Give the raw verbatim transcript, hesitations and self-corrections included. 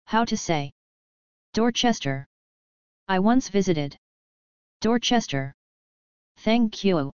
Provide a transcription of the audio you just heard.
How to say Dorchester. I once visited Dorchester. Thank you.